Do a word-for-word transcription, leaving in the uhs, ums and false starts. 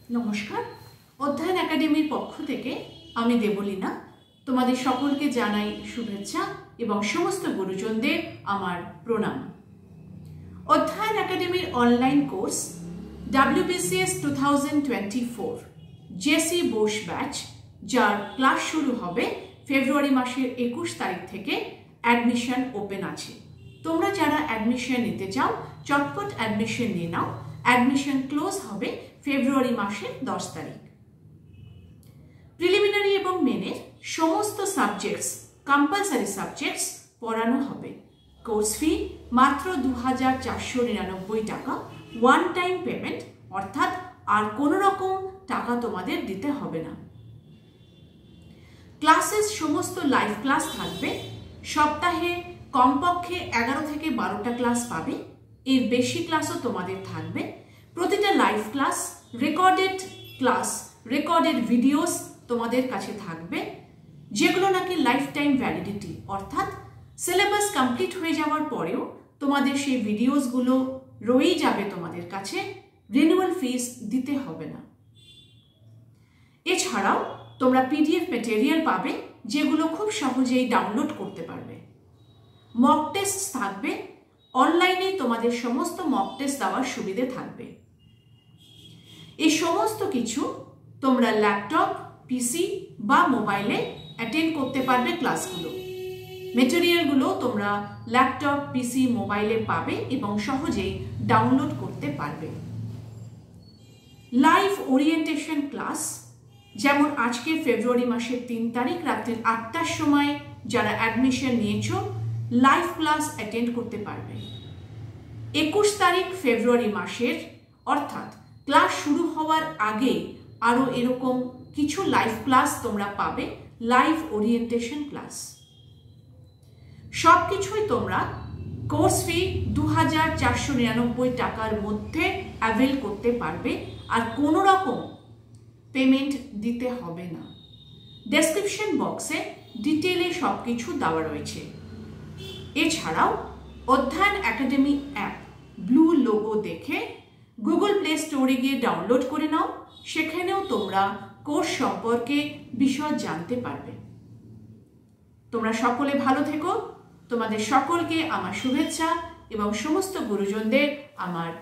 নমস্কার, অধ্যয়ন একাডেমির পক্ষ থেকে আমি দেবলীনা তোমাদের সকলকে জানাই শুভেচ্ছা এবং সমস্ত গুরুজনদের আমার প্রণাম। অধ্যয়ন একাডেমির online course W B C S two thousand twenty four JC Bose batch, যার ক্লাস শুরু হবে ফেব্রুয়ারি মাসের একুশ তারিখ থেকে অ্যাডমিশন ওপেন আছে। তোমরা যারা অ্যাডমিশন নিতে চাও চটপট অ্যাডমিশন নিয়ে নাও। অ্যাডমিশন ক্লোজ হবে ফেব্রুয়ারি মাসের দশ তারিখ। প্রিলিমিনারি এবং মেনের সমস্ত সাবজেক্টস কম্পালসারি সাবজেক্টস পড়ানো হবে। কোর্স ফি মাত্র দু হাজার চারশো নিরানব্বই টাকা, ওয়ান টাইম পেমেন্ট, অর্থাৎ আর কোনো রকম টাকা তোমাদের দিতে হবে না। ক্লাসেস সমস্ত লাইভ ক্লাস থাকবে। সপ্তাহে কমপক্ষে এগারো থেকে বারোটা ক্লাস পাবে, এর বেশি ক্লাসও তোমাদের থাকবে। প্রতিটা live class recorded class, recorded videos তোমাদের কাছে থাকবে, যেগুলো নাকি লাইফ টাইম ভ্যালিডিটি, অর্থাৎ সিলেবাস কমপ্লিট হয়ে যাওয়ার পরেও তোমাদের সেই ভিডিওসগুলো রয়েই যাবে তোমাদের কাছে, রিনিউয়াল ফিস দিতে হবে না। এছাড়াও তোমরা পিডিএফ ম্যাটেরিয়াল পাবে, যেগুলো খুব সহজেই ডাউনলোড করতে পারবে। মক টেস্ট থাকবে, অনলাইনে তোমাদের সমস্ত মক টেস্ট দেওয়ার সুবিধে থাকবে। এই সমস্ত কিছু তোমরা ল্যাপটপ, পিসি বা মোবাইলে অ্যাটেন্ড করতে পারবে ক্লাসগুলো। মেটেরিয়ালগুলো তোমরা ল্যাপটপ, পিসি, মোবাইলে পাবে এবং সহজেই ডাউনলোড করতে পারবে। লাইভ ওরিয়েন্টেশন ক্লাস, যেমন আজকে ফেব্রুয়ারি মাসের তিন তারিখ রাত্রির আটটার সময় যারা অ্যাডমিশন নিয়েছ লাইভ ক্লাস অ্যাটেন্ড করতে পারবে। একুশ তারিখ ফেব্রুয়ারি মাসের, অর্থাৎ ক্লাস শুরু হওয়ার আগে আরও এরকম কিছু লাইভ ক্লাস তোমরা পাবে, লাইভ ওরিয়েন্টেশন ক্লাস। সব কিছুই তোমরা কোর্স ফি দু হাজার চারশো নিরানব্বই টাকার মধ্যে অ্যাভেল করতে পারবে, আর কোনো রকম পেমেন্ট দিতে হবে না। ডেসক্রিপশন বক্সে ডিটেলে সব কিছু দেওয়া রয়েছে। এছাড়াও Adhyayan academy app blue logo দেখে গুগল প্লে স্টোরে গিয়ে ডাউনলোড করে নাও, সেখানেও তোমরা কোর্স সম্পর্কে বিশদ জানতে পারবে। তোমরা সকলে ভালো থেকো। তোমাদের সকলকে আমার শুভেচ্ছা এবং সমস্ত গুরুজনদের আমার